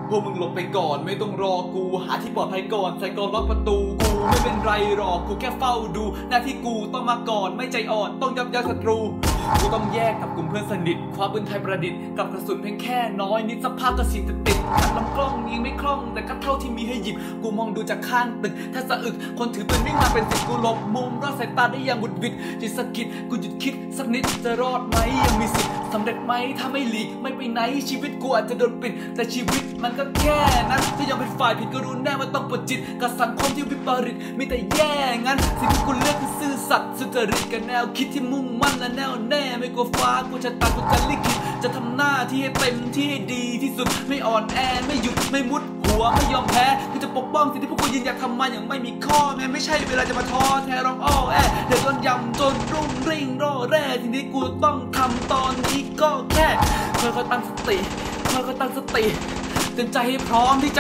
พวกมึงหลบไปก่อนไม่ต้องรอกูหาที่ปลอดภัยก่อนใส่กรอนล็อกประตูกูไม่เป็นไรหรอกกูแค่เฝ้าดูหน้าที่กูต้องมาก่อนไม่ใจอ่อนต้องยับยั้งศัตรูกูต้องแยกกับกลุ่มเพื่อนสนิทความปืนไทยประดิษฐ์กับกระสุนเพียงแค่น้อยนิดสักพักก็สิติดขัดลำกล้องยิงไม่คล่องแต่ก็เท่าที่มีให้หยิบกูมองดูจากข้างตึกถ้าสะอึกคนถือปืนวิ่งมาเป็น10กูหลบมุมรอดสายตาได้อย่างบุดวิดจิตสะกิดกูหยุดคิดสักนิดจะรอดไหมยังมีสิทธิ์สำเร็จไหมถ้าไม่หลีกไม่ไปไหนชีวิตกูอาจจะโดนปิดแต่ชีวิตมันก็แค่นั้นถ้ายังเป็นฝ่ายผิดก็รู้แน่ว่าต้องปวดจิตกับสังคมที่วิปริตมีแต่แย่งั้นสิ่งที่กูเลือกคือซื่อสัตย์สุจริตกับแนวคิดที่มุ่งมั่นและแน่วแน่ไม่กลัวฟ้ากูจะตัดกูจะลิขิตจะทำหน้าที่ให้เต็มที่ให้ดีที่สุดไม่อ่อนแอไม่หยุดไม่มุดหัวไม่ยอมแพ้กูจะปกป้องสิ่งที่พวกกูยืนอยากทำมาอย่างไม่มีข้อแม้ไม่ใช่เวลาจะมาท้อแท้ร้องอ้อแอเดี๋ยวโดนยำจนรุ่งริ่งร่อแร่สิ่งที่กูต้องทำตอนนี้ก็แค่ค่อยๆตั้งสติค่อยๆตั้งสติเตรียมใจให้พร้อมที่จะ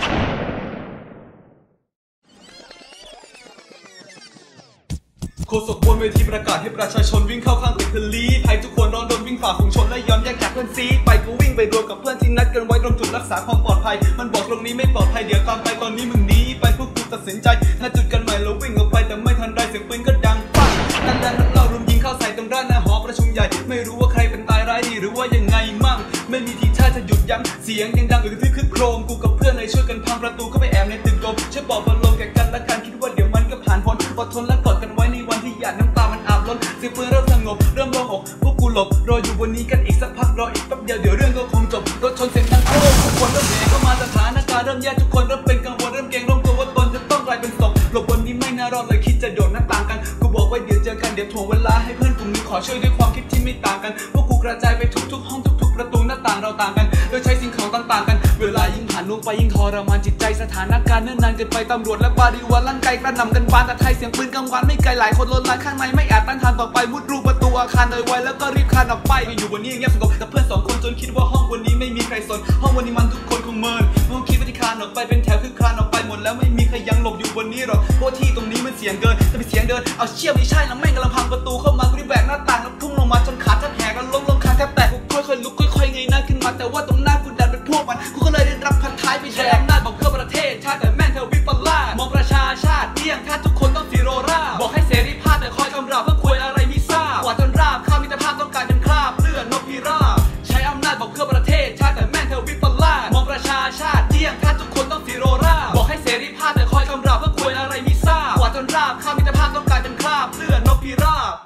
โฆษกบนเวทีประกาศให้ประชาชนวิ่งเข้าข้างตึกทะลีภัยทุกคนร้อนรนวิ่งฝ่าฝูงชนและย้อนแยกจากเพื่อนซีไปกูวิ่งไปรวมกับเพื่อนที่นัดกันไว้ตรงจุดรักษาความปลอดภัยมันบอกตรงนี้ไม่ปลอดภัยเดี๋ยวตามไปตอนนี้มึงหนีไปพวกกูตัดสินใจณจุดกันใหม่เราวิ่งออกไปแต่ไม่ทันไรเสียงปืนก็ดังปังนั่นแหละเรารุมยิงเข้าใส่ตรงด้านหน้าหอประชุมใหญ่ไม่รู้ว่าใครเป็นตายร้ายดีหรือว่ายังไงมั่งไม่มีทีท่าจะหยุดยั้งเสียงยังดังอึกทึกคึกโครมกูกับเพื่อนเลยช่วยกันพังประตูเข้าไปแอบในตึกโดมช่วยปลอบประโลมแก่กันและกันคิดว่าเดี๋ยวมันก็ผ่านพ้นอดทนและกอดกันไว้ในวันที่หยาดน้ำตามันอาบล้นเสียงปืนเริ่มสงบเริ่มโล่งอกพวกกูหลบรออยู่บนนี้กันอีกสักพักรออีกแป๊บเดียวเดี๋ยวเรื่องก็คงจบรถชนเสียงดังโครมทุกคนเริ่มเหนื่อยเข้ามาสถานการณ์เริ่มแย่ทุกคนเริ่มเป็นกังวลเริ่มเกรงร่วมตัวว่าตนจะต้องกลายเป็นศพหลบบนนี้ไม่น่ารอดเลยคิดจะโดดหน้าต่างกันกูบอกว่าเดี๋ยวเจอกันเดี๋ยวถ่วงเวลาให้เพื่อนกลุ่มนี้ขอช่วยด้วยความคิดที่ไม่ต่างกันพวกกูกระจายไปทุกห้องทุกประตูหน้าต่างเราต่างกันโดยใช้สิ่งของต่างๆกันเวลายิ่งผ่านลงไปยิ่งทรมานจิตใจสถานการณ์เนิ่นนานเกินไปตำรวจและบริวารลั่นไกกระหน่ำกันบานแต่ไทยเสียงปืนกังวานไม่ไกลหลายคนล้นลานข้างในไม่อาจต้านทานต่อไปมุดรูประตูอาคารโดยไวแล้วก็รีบคลานออกไปอยู่บนนี้เงียบสงบกับเพื่อน2คนจนคิดว่าห้องวันนี้ไม่มีใครสนห้องวันนี้มันทุกคนคงเมินมึงคิดว่าที่คลานออกไปเป็นแถวคือคลานออกไปหมดแล้วไม่มีใครยังหลบอยู่บนนี้หรอกเพราะที่ตรงนี้มันเสียงเกินจะเป็นเสียงเดินเอาเชี่ยไม่ใช่แล้วแม่งกำลังพังประตูเข้ามากูรีบแบกหน้าต่างแล้วพุ่งลงมาจนขาแทบแหกแล้วล้มคางแทบแตกกูค่อยๆลุกค่อยๆเงยหน้าขึ้นมาแต่ว่าตรงหน้ากูดันเป็นพวกมันกูก็เลยได้รับพันท้ายไปใช้อำนาจบอกเพื่อประเทศชาติแต่แม่งเธอวิปลาสมองประชาชาติเที่ยงถ้าทุกคนต้องซีโรราบอกให้เสรีภาพแต่คอยกำราบเพื่อคุยอะไรไม่ทราบกว่าจนราบข้ามิตรภาพต้องการเป็นคราบเลือดนกพิราบใช้อำนาจบอกเพื่อประเทศชาติแต่แม่งเธอวิปลาสมองประชาชาติเที่ยงถ้าทุกคนต้องซีโรราบอกให้เสรีภาพแต่คอยกำราบเพื่อคุยอะไรไม่ทราบกว่าจนราบข้ามิตรภาพต้องการเป็นคราบเลือดนกพิราบ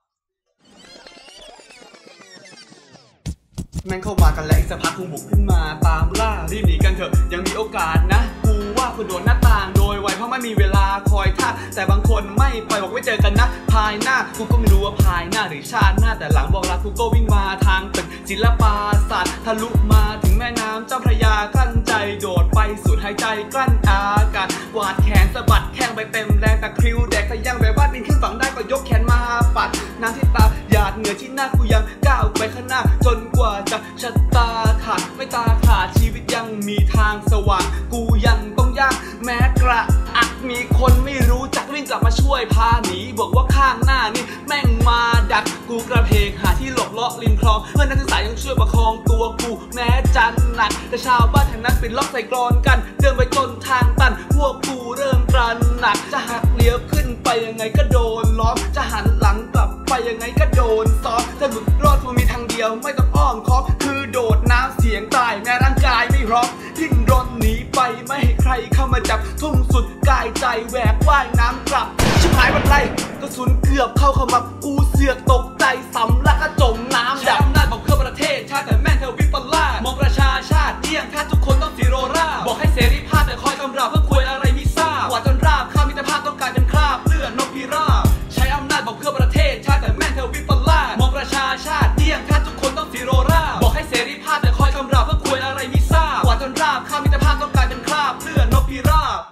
แม่งเข้ามากันแล้วอีกสักพักคงบุกขึ้นมาตามล่ารีบหนีกันเถอะยังมีโอกาสนะกูว่ากูโดดหน้าต่างโดยไวเพราะไม่มีเวลาคอยท่าแต่บางคนไม่ไปบอกไว้เจอกันนะภายหน้ากูก็ไม่รู้ว่าภายหน้าหรือชาติหน้าแต่หลังบอกลากูก็วิ่งมาทางตึกศิลปาศาสตร์ทะลุมาถึงแม่น้ำเจ้าพระยากลั้นใจโดดไปสูดหายใจกลั้นอากาศกวาดแขนสะบัดแข้งไปเต็มแรงแต่คริวแดกแต่ยังแบบว่าบินขึ้นฝั่งได้ก็ยกแขนมาปัดน้ำที่ตาหยาดเหงื่อที่หน้ากูยังก้าวไปข้างหน้าจนกว่าจะชะตาขาดไม่ตาขาดชีวิตยังมีทางสว่างกูยังต้องยากแม้กระอักมีคนไม่รู้จักวิ่งกลับมาช่วยพาหนีบอกว่าข้างหน้านี่แม่งมาดักกูกระเพกหาที่หลบเลาะริมคลองเพื่อนนักศึกษายังช่วยประคองตัวกูแม้จันหนักแต่ชาวบ้านแถวนั้นปิดล็อกใส่กรอนกันเดินไปจนทางตันพวกกูเริ่มตระหนักจะหักเลี้ยวขึ้นไปยังไงก็โดนล้อมจะหันหลังกลับไปยังไงก็โดนซ้อมถ้าหลุดรอดคงมีทางเดียวไม่ต้องอ้อมค้อมคือโดดน้ำเสียงตายแม้ร่างกายไม่พร้อมทิ้งรนหนีไปไม่ให้ใครเข้ามาจับทุ่มสุดกายใจแหวกว่ายน้ำกลับชิบหายวันไรกระสุนเกือบเข้าขมับกูเสือกตกใจสำลักก็จมน้ำดับอำนาจบอกเพื่อประเทศชาติแต่แม่งเธอวิปลาสมองประชาชาติเที่ยงถ้าทุกคนต้องซีโรราบอกให้เสรีภาพแต่คอยกำราบเพื่อคุยอะไรไม่ทราบกว่าจนราบข้ามิตรภาพต้องการเป็นคราบเลือดนกพิราบใช้อำนาจบอกเพื่อประเทศชาติแต่แม่งเธอวิปลาสมองประชาชาติเที่ยงถ้าทุกคนต้องซีโรราบอกให้เสรีภาพแต่คอยกำราบเพื่อคุยอะไรไม่ทราบกว่าจนราบข้ามิตรภาพต้องการเป็นคราบเลือดนกพิราบ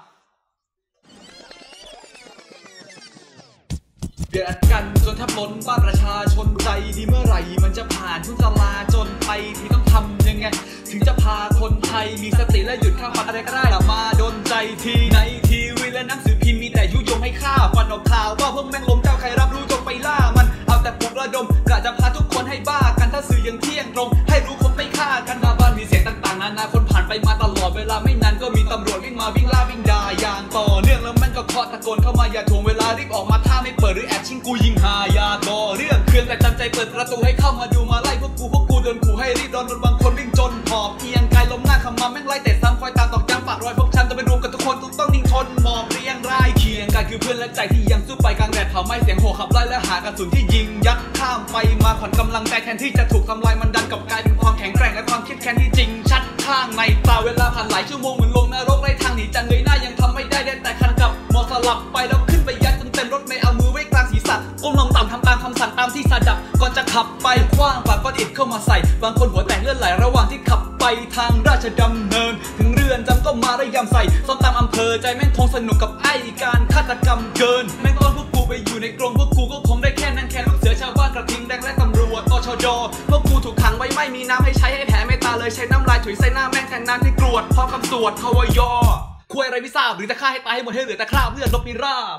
เดือดกันจนแทบล้นบ้านประชาชนใจดีเมื่อไหร่มันจะผ่านทุกจลาจนไปที่ต้องทำยังไงถึงจะพาคนไทยมีสติและหยุดข้าวผัดอะไรก็ได้แต่มาโดนใจทีในทีวีและหนังสือพิมพ์มีแต่ยุยงให้ฆ่าฟันออกข่าวว่าพวกแม่งล้มเจ้าใครรับรู้จงไปล่ามันเอาแต่ปลุกระดมกะจะพาทุกคนให้บ้ากันถ้าสื่อยังเที่ยงตรงให้รู้คนไม่ฆ่ากันหน้าบ้านมีเสียงต่างๆนานาคนผ่านไปมาตลเปิดประตูให้เข้ามาดูมาไล่พวกกูโดนขู่ให้รีบโดนบางคนวิ่งจนหอบเอียงกายล้มหน้าขมาแม่งไล่เตะซ้ำคอยตามตอกย้ำปากรอยพวกฉันจะไปรวมกับทุกคนต้องนิ่งทนหมอบเรียงรายเคียงกายคือเพื่อนและใจที่ยังสู้ไปกลางแดดเผาไหม้เสียงโห่ขับไล่และหากระสุนที่ยิงยัดข้ามไปมาผ่อนกำลังใจแทนที่จะถูกทำลายมันดันกับกลายเป็นความแข็งแกร่งและความคิดแค้นที่จริงชัดข้างในตาเวลาผ่านหลายชั่วโมงเหมือนลงนรกไร้ทางหนีจะเงยหน้ายังทำไม่ได้แต่คันกับมอสลับไปแล้วขึ้นไปยัดเต็มรถไม่เอามือไว้กลางศีรษะก้มลงต่ำทำตามคำสั่งตามที่สดับก่อนจะขับไปคว้างปากก้อนอิฐเข้ามาใส่บางคนหัวแตกเลือดไหลระหว่างที่ขับไปทางราชดำเนินถึงเรือนจำก็มาระยำใส่ซ้อมตามอำเภอใจแม่งคงสนุกกับไอ้การฆาตกรรมเกินแม่งตอนพวกกูไปอยู่ในกรงพวกกูก็คงได้แค่นั้นแค่ลูกเสือชาวบ้านกระทิงแดงและตำรวจตชดพวกกูถูกขังไว้ไม่มีน้ำให้ใช้ให้แผลไม่ตาเลยใช้น้ำลายถุยใส่หน้าแม่งแทนน้ำที่กรวดพร้อมคำสวดทวยคุยอะไรไม่ทราบหรือจะฆ่าให้ตายให้หมดให้เหลือแต่คราบเลือดลบนิราบ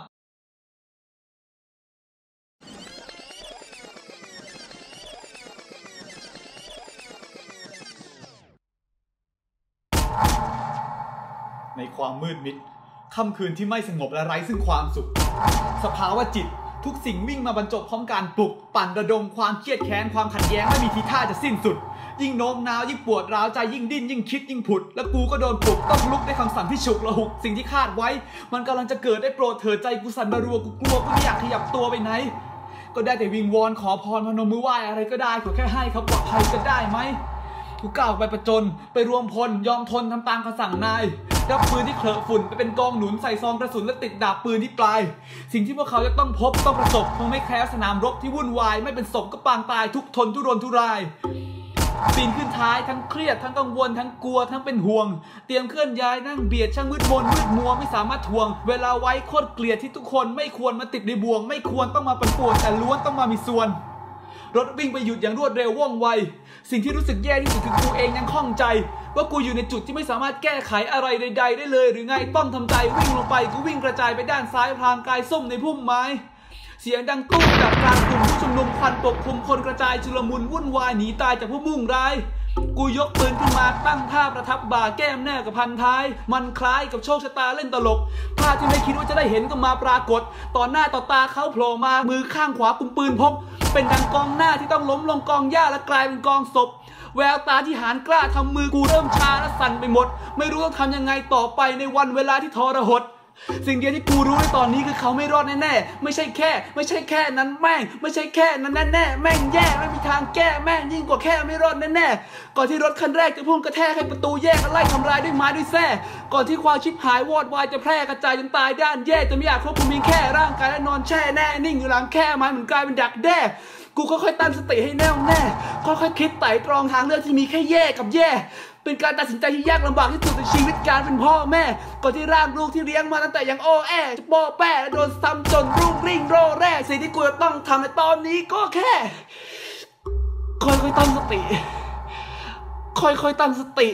ในความมืดมิดค่ำคืนที่ไม่สงบและไร้ซึ่งความสุขสภาวะจิตทุกสิ่งวิ่งมาบรรจบพร้อมการปลุกปั่นระดมความเครียดแค้นความขัดแย้งไม่มีทีท่าจะสิ้นสุดยิ่งโน้มน้าวยิ่งปวดร้าวใจยิ่งดิ้นยิ่งคิดยิ่งผุดแล้วกูก็โดนปลุกต้องลุกด้วยคำสั่งที่ฉุกละหุกสิ่งที่คาดไว้มันกำลังจะเกิดได้โปรดเถิดใจกูสั่นรัวกูกลัวกูไม่อยากขยับตัวไปไหนก็ได้แต่วิงวอนขอพรพนมมือไหว้อะไรก็ได้ขอแค่ให้เขาปลอดภัยจะได้ไหมกูก้าวไปประจนไปรวมพลยอมทนทำตามคำสั่งนายรับปืนที่เคลอะฝุ่นไปเป็นกองหนุนใส่ซองกระสุนและติดดาบปืนที่ปลายสิ่งที่พวกเขาจะต้องพบต้องประสบคงไม่แคร์สนามรบที่วุ่นวายไม่เป็นศพก็ปางตายทุกทนทุรนทุรายปีนขึ้นท้ายทั้งเครียดทั้งกังวลทั้งกลัวทั้งเป็นห่วงเตรียมเคลื่อนย้ายนั่งเบียดช่างมืดมนมืดมัวไม่สามารถทวงเวลาไว้โคตรเกลียดที่ทุกคนไม่ควรมาติดในบ่วงไม่ควรต้องมาปั่นป่วนแต่ล้วนต้องมามีส่วนรถวิ่งไปหยุดอย่างรวดเร็วว่องไวสิ่งที่รู้สึกแย่ที่สุดคือกูเองยังข้องใจว่ากูอยู่ในจุดที่ไม่สามารถแก้ไขอะไรใดๆได้เลยหรือไงต้องทำใจวิ่งลงไปกูวิ่งกระจายไปด้านซ้ายพลางกายส้มในพุ่มไม้เสียงดังตุ้มจากกลางกลุ่มผู้ชุมนุมควันปกคลุมคนกระจายชุลมุนวุ่นวายหนีตายจากผู้มุ่งร้ายกูยกปืนขึ้นมาตั้งท่าประทับบ่าแก้มแน่กับพันท้ายมันคล้ายกับโชคชะตาเล่นตลกภาพที่ไม่คิดว่าจะได้เห็นก็มาปรากฏต่อหน้าต่อตาเขาโผล่มามือข้างขวากุมปืนพกเป็นดังกองหน้าที่ต้องล้มลงกองหญ้าและกลายเป็นกองศพแววตาที่หานกล้าทำมือกูเริ่มชาและสั่นไปหมดไม่รู้ต้องทำยังไงต่อไปในวันเวลาที่ทรหดสิ่งเดียวที่กูรู้ในตอนนี้คือเขาไม่รอดแน่ๆไม่ใช่แค่นั้นแม่งไม่ใช่แค่นั้นแน่ๆแม่งแย่ไม่มีทางแก้แม่งยิ่งกว่าแค่ไม่รอดแน่ๆก่อนที่รถคันแรกจะพุ่งกระแทกให้ประตูแยกและไล่ทำลายด้วยไม้ด้วยแส้ก่อนที่ความชิบหายวอดวายจะแพร่กระจายจนตายด้านแย่จะไม่อยากควบคุมเพียงแค่ร่างกายและนอนแช่แน่นิ่งอยู่หลังแค่ไม้เหมือนกลายเป็นดักแด้กูค่อยๆตั้งสติให้แน่วแน่ค่อยๆคิดไต่ตรองทางเลือกที่มีแค่แย่กับแย่เป็นการตัดสินใจที่ยากลำบากที่สุดในชีวิตการเป็นพ่อแม่ก่อนที่ร่างลูกที่เลี้ยงมาตั้งแต่ยังอ้อแอจะป้อแป้และโดนซ้ำจนรุ่งริ่งโรแรกสิ่งที่กูจะต้องทำในตอนนี้ก็แค่ค่อยๆตั้งสติค่อยๆตั้งสติ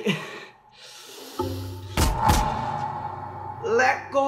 และก็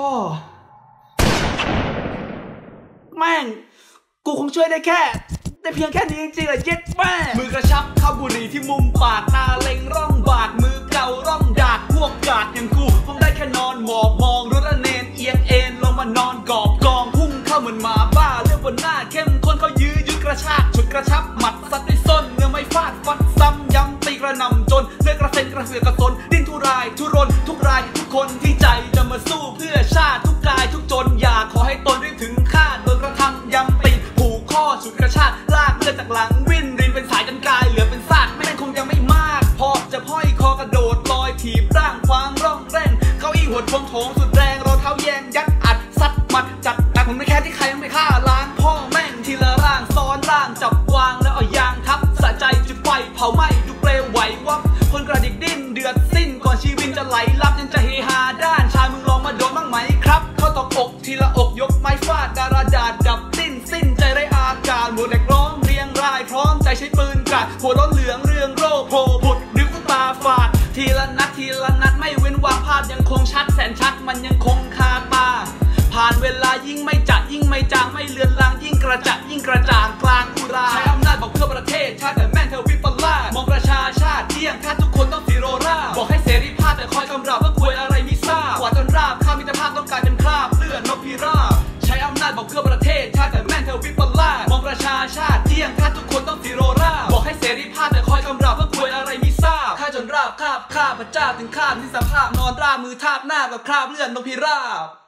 แม่งกูคงช่วยได้แค่แต่เพียงแค่นี้จริงๆแหละเย็ดแม่มือกระชับข้าวบุหรี่ที่มุมปากตาเล็งร่องบาดมือเก่าร่องดากพวกกาดอย่างกูคงได้แค่นอนหมอบมองรถระเนนเอียงเอ็นลงมานอนกอบกองพุ่งเข้าเหมือนหมาบ้าเรื่องบนหน้าเข้มข้นเขายื้อยุดกระชากฉุดกระชับหมัดซัดด้วยส้นเนื้อไม่ฟาดฟัดซ้ำย้ำตีกระหน่ำจนเลือดกระเซ็นกระเสือกกระสนดิ้นทุรายทุรนทุกรายทุกคนที่ใจจะมาสู้เพื่อชาติทุกกายทุกจนอยากขอให้ตนได้ถึงคาดโดนกระทำย้ำตีผูกข้อฉุดกระชากลากเลือดจากหลังวิ่นรินเป็นสายจนกายเหลือเป็นซากแม่งคงยังไม่มากพอจะพ้อยคอกระโดดลอยถีบร่างควางร่องแร่งเก้าอี้หัวทวงโถงสุดแรงรอเท้าแยงยัดอัดซัดมัดจัดหนักผมไม่แค่ที่ใครยังไม่ฆ่าล้างพ่อแม่งทีละร่างซ้อนร่างจับวางแล้วเอายางทับสะใจจุดไฟเผาไหม้ดูเปลวไหววับคนกระดิกดิ้นเดือดสิ้นก่อนชีวิตจะไหลลับยังจะเฮฮาด้านชายมึงลองมาโดนบ้างไหมครับเข้าตบอกทีละอกยกไม้ฟาดดาราดาดดับสิ้นใจไร้อาการหมดแหลกร้องเรียงรายพร้อมใจใช้ปืนกราดหัวร้อนเหลืองเรืองโรโผล่ผุดนิ้วตาฝาดทีละนัดไม่เว้นวางภาพยังคงชัดแสนชัดมันยังคงคาตาผ่านเวลายิ่งไม่จัดยิ่งไม่จางไม่เลือนลางยิ่งกระจัดยิ่งกระจ่างกลางอุราใช้อำนาจบอกเพื่อประเทศชาติแต่แม่งเธอวิปลาสมองประชาชาติเที่ยงแค่ทุกคนต้องซีโรราบอกให้เสรีภาพแต่คอยกำราบว่าควยอะไรมิทราบกว่าจนราบข้ามิตรภาพต้องกลายเป็นคราบเลือดนกพิราบใช้อำนาจบอกเพื่อประเทศชาติแต่แม่งเธอวิปลาสมองประชาชาติเที่ยงแค่ทุกคนที่สภาพนอนราบมือทาบหน้ากับคราบเลือดนกพิราบ